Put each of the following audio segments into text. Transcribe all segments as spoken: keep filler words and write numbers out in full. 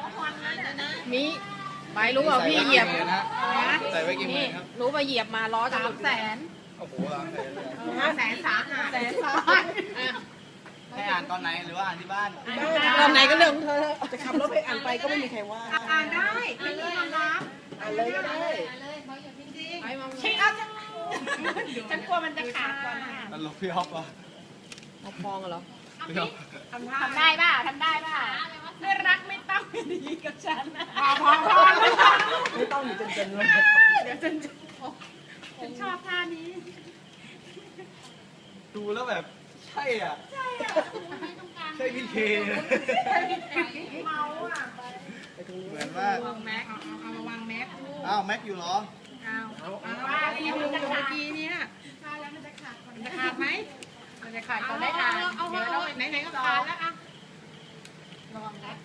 มีไปรู้เปล่าพี่เหยียบใส่ไว้กี่หมื่นครับรู้ป่ะเหยียบมาล้อจะหลุดแสนโอ้โหล้านแสนเลยห้าแสนสามแสนสามให้อ่านตอนไหนหรือว่าอ่านที่บ้านตอนไหนก็เรื่องของเธอจะขับรถไปอ่านไปก็ไม่มีใครว่าอ่านได้ไม่มีความลับอ่านเลยก็ได้เช็คเอาฉันกลัวมันจะขาดก่อนตลกพี่อ๊อฟอ่ะเอาฟองเหรอทำได้ป่ะทำได้ป่ะไม่รักไม่ต้องดีกับฉันนะพอพอพอไม่ต้องอยู่เจนๆเลยเดี๋ยวฉันฉันชอบท่านี้ดูแล้วแบบใช่อ่ะใช่อ่ะใช่พี่เคเมาอ่ะเหมือนว่าเอาแม็กเอาเอามาวางแม็กอ้าวแม็กอยู่เหรอเอาเอาเอาอะไรยังมันจะขาดเมื่อกี้เนี่ยขาดแล้วมันจะขาดก่อนจะขาดไหมมันจะขาดก่อนได้ขาดเดี๋ยวเราไหนไหนก็ขาดแล้วอ่ะระวังนะ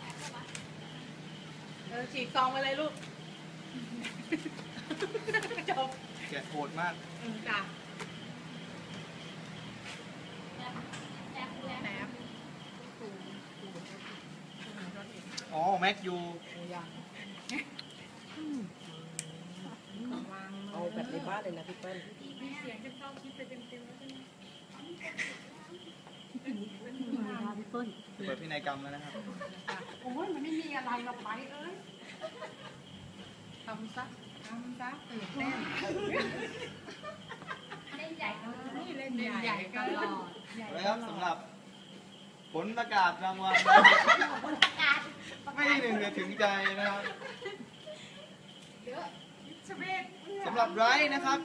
เออฉีกซองไปเลยลูกจบแกะโหดมากจ้ะอ๋อแม็กยูเอาแบบในบ้านเลยนะพี่เปิ้ลเสียงจะเข้าคิดไปเต็มๆแล้วใช่ไหมเปิดพินัยกรรมแล้วนะครับโอ้ยมันไม่มีอะไรมาไปเอ้ยทำซะทำซะตื่นเต้นเล่นใหญ่ก็เล่นใหญ่ก็รอแล้วสำหรับผลประกาศรางวัลไม่หนึ่งจะถึงใจนะครับสำหรับไรนะครับ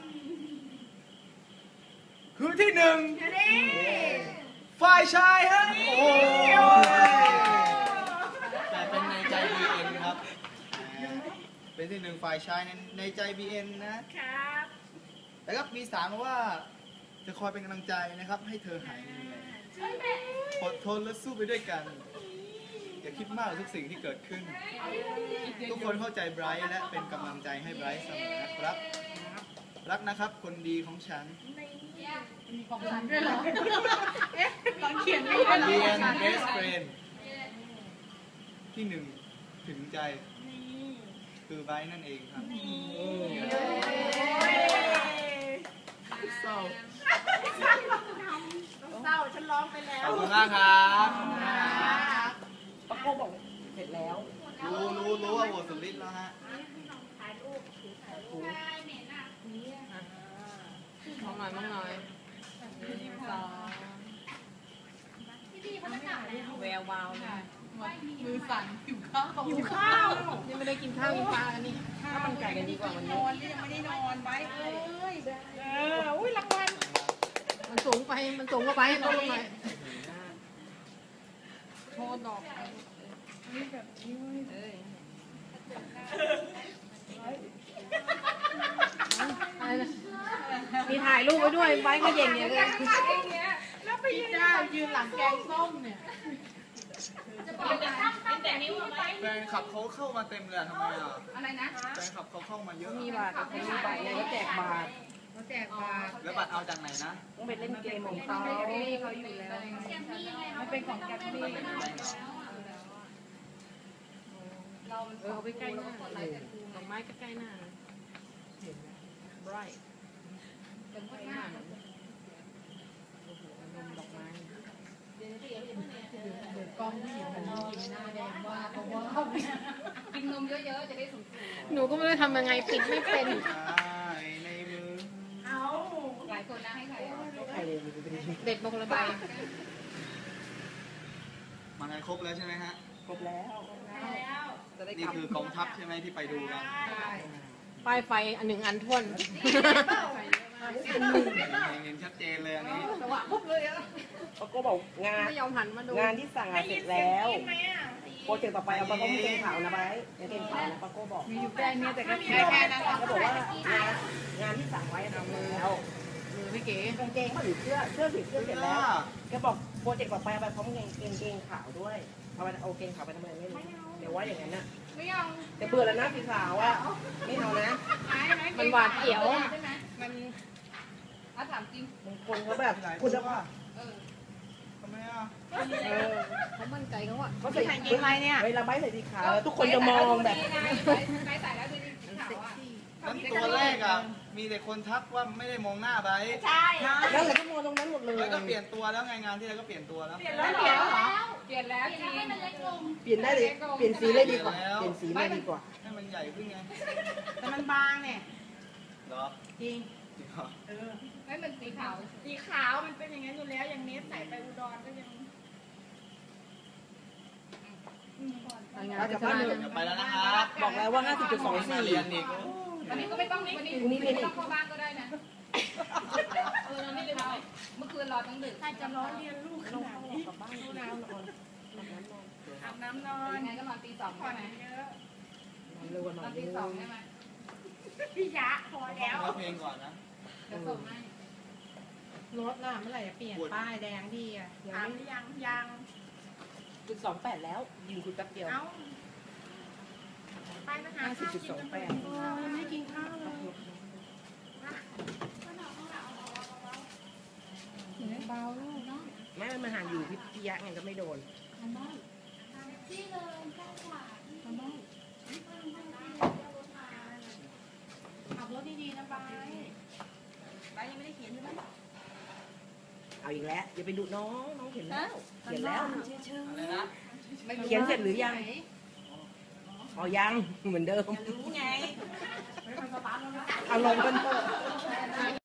คือที่หนึ่งฝ่ายชายฮะโอ้แต่เป็นในใจ บี เอ็น ครับเป็นที่หนึ่งฝ่ายชายในในใจ บี เอ็น นะครับแต่ก็มีสามว่าจะคอยเป็นกำลังใจนะครับให้เธอหายเหนื่อยอดทนและสู้ไปด้วยกันอย่าคิดมากกับทุกสิ่งที่เกิดขึ้นทุกคนเข้าใจไบรท์และเป็นกำลังใจให้ไบรท์เสมอนะครับรักนะครับคนดีของฉันมีของฉันด้วยเหรอเอ๊ะตอนเขียนไม่ได้เรียน best friend ที่หนึ่งถึงใจคือไบรท์นั่นเองครับเศร้าเศร้าฉันร้องไปแล้วขอบคุณมากครับปะโก้บอกเสร็จแล้วรู้รู้รู้ว่าโหวตสุดฤทธิ์แล้วฮะมองหน่อยมองหน่อยสองแวววาวเลยมือสั่นหิวข้าวหิวข้าวยังไม่ได้กินข้าวกินปลากันนี่ข้าวมันไก่กันดีกว่าวันนี้นอนยังไม่ได้นอนไว้เอ้ยเอออุ้ยรางวัลมันสูงไปมันสูงก็ไปลงหน่อยโชว์ดอกนี่แบบนี้เอ้ยมีถ่ายรูปไว้ด้วยไว้ก็เย็นเนี่ยเลยแล้วไปยืนได้ยืนหลังแกงส้มเนี่ยจะบอกจะตั้งตั้งแต่นิ้วเอาไว้แฟนขับเขาเข้ามาเต็มเลยทำไมอ่ะอะไรนะแฟนขับเขาเข้ามาเยอะมีบัตรเขามีบัตรเลยเขาแจกบัตรเขาแจกบัตรแล้วบัตรเอาจากไหนนะต้องไปเล่นเกมของเขาเขาอยู่แล้วมันเป็นของแกมมี่เราเออเขาไปใกล้หน้าดอกไม้ใกล้หน้าเห็นไหม bright เป็นใกล้หน้านมดอกไม้กล้องที่เห็นมันกินหน้าแดงว่าเพราะว่ากินนมเยอะๆจะได้สูงหนูก็ไม่รู้ทำยังไงปิดไม่เป็นในมือเอาหลายคนนะให้ใครเด็ดบกระบายมากันครบแล้วใช่ไหมฮะครบแล้วนี่คือกองทัพใช่ไหมที่ไปดูกันป้ายไฟอันหนึ่งอันท่วนเห็นชัดเจนเลยอันนี้ปะโก้บอกงานไม่ยอมหันมาดูงานที่สั่งเสร็จแล้วโปรเจกต์ต่อไปเอาปะโก้ไม่เก่งข่าวนะไบไม่เก่งข่าวนะปะโก้บอกมีอยู่แค่นี้แต่ก็แค่แค่นั้นเขาบอกว่างานงานที่สั่งไว้ทำแล้วมือไม่เก๋กางเกงเขาหรือเสื้อเสื้อสีเสื้อเสร็จแล้วแกบอกโปรเจกต์ต่อไปเอาไปพร้อมกางเกงเกงขาวด้วยเอาไปเอาเกงขาวไปทำอะไรไม่รู้เดี๋ยวว่าอย่างนั้นน่ะไม่เอาแต่เบื่อแล้วนะสีขาวอ่ะไม่เอานะมันหวานเขียวใช่ไหมมันอ่ะถามจริงบางคนเขาแบบคุณจะทำไำไมอ่ะเออเขามั่นใจเขาอ่ะเขาใส่กางเกงอะไรเนี่ยเวลาใบใส่สีขาวทุกคนจะมองแบบไปใส่แล้วดูดีมันขาวเซ็กอ่ะซี่นั้นตัวแรกอ่ะมีแต่คนทักว่าไม่ได้มองหน้าไปใช่นั่นแหละก็มองตรงนั้นหมดเลยแล้วก็เปลี่ยนตัวแล้วไงงานที่แล้วก็เปลี่ยนตัวแล้วเปลี่ยนแล้วเปลี่ยนแล้วเปลี่ยนแล้วจริงเปลี่ยนได้เลยเปลี่ยนสีเลยดีกว่าเปลี่ยนสีเลยดีกว่าให้มันใหญ่ขึ้นไงแต่มันบางเนี่ยเหรอจริงจริงเหรอเออไม่เป็นสีขาวสีขาวมันเป็นอย่างนั้นอยู่แล้วอย่างนี้ใส่ไปอุดรก็ยังเราจะบ้านเดี๋ยวไปแล้วนะครับบอกแล้วว่า ห้าสิบจุดสองมาสี่เรียนอีกวันนี้ก็ไม่ต้องวันนี้ไม่ต้องเข้าบ้านก็ได้นะเออเราไม่ได้เมื่อคืนรอตั้งดึกใครจะร้อนเรียนลูกขนาดนี้กลับบ้านดูน้ำนอนอาบน้ำนอนยังไงก็นอนตีสองใช่ไหมเยอะเร็วกว่านนออนนตีเยสองอะใช่ไหมพี่ยะพอแล้วเอาเพลงก่อนนะเดี๋ยวส่งให้รถล่ะเมื่อไหร่จะเปลี่ยนป้ายแดงที่อ่ะถามหรือยังยังจุดสองแปดแล้วยิงคุณแป๊บเดียวเอ้าไปไปหาห้าสิบข้าวจุดกิสองนแปดยังไม่กินข้าวเลยเบาลูกเนาะแม่มันมาห่างอยู่พิพิยะไงก็ไม่โดนทำบ้านที่เลยใกล้กว่าทำบ้านขับรถดีๆนะบายไปยังไม่ได้เขียนใช่ไหมเอาอีกแล้วอย่าไปดุน้องน้องเห็นแล้วเขียนแล้วอะไรนะเขียนเสร็จหรือยังอ๋อยังเหมือนเดิมรู้ไงเอาลงกันเถอะ